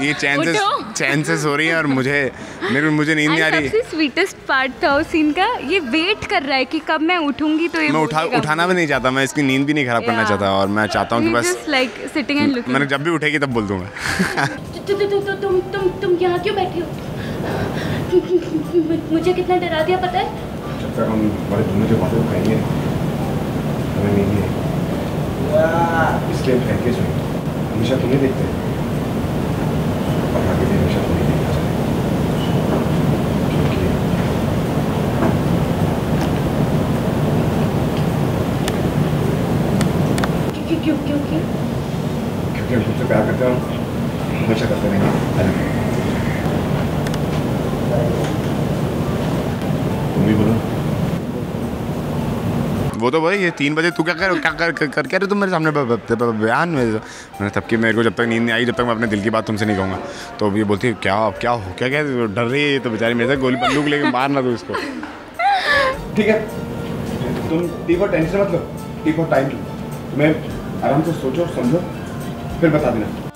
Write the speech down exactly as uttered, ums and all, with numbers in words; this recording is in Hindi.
ये चैन से चैन से सो रही है और मुझे मेरे मुझे नींद नहीं आ रही। सबसे स्वीटेस्ट पार्ट था उस सीन का, ये वेट कर रहा है कि कब मैं उठूंगी तो ये मैं उठा उठाना भी नहीं चाहता, मैं इसकी नींद भी नहीं खराब करना चाहता और मैं चाहता हूँ कि बस लाइक सिटिंग एंड लुकिंग। मैंने जब भी उठेगी तब बोल दूंगा। तुम तुम तुम यहाँ क्यों बैठे हो? मुझे कितना डरा दिया पता है? जब तक हम बड़े दोनों जो बातें खाएंगे हमें नहीं है, इसलिए फेंक के सोएंगे। हमेशा तुम्हें देखते हैं और आगे भी हमेशा तुम्हें देखना चाहिए। क्यों क्यों क्यों क्यों? क्योंकि हम तुमसे प्यार करते हैं, हमेशा करते रहेंगे। तुम भी बोलो। वो तो भाई ये तीन बजे तू क्या कर क्या कर कर, कर क्या रहे तुम मेरे सामने बयान में? मैंने तब कि मेरे को जब तक नींद नहीं आई, जब तक मैं अपने दिल की बात तुमसे नहीं कहूँगा। तो ये बोलती है क्या क्या हो क्या क्या डर रही है तो बेचारी मेरे से गोली बंदूक लेके मारना तू इसको। ठीक है तुम टी फॉर टेंशन मत लो, टी फॉर टाइम लो, तुम्हें आराम से सोचो समझो फिर बता देना।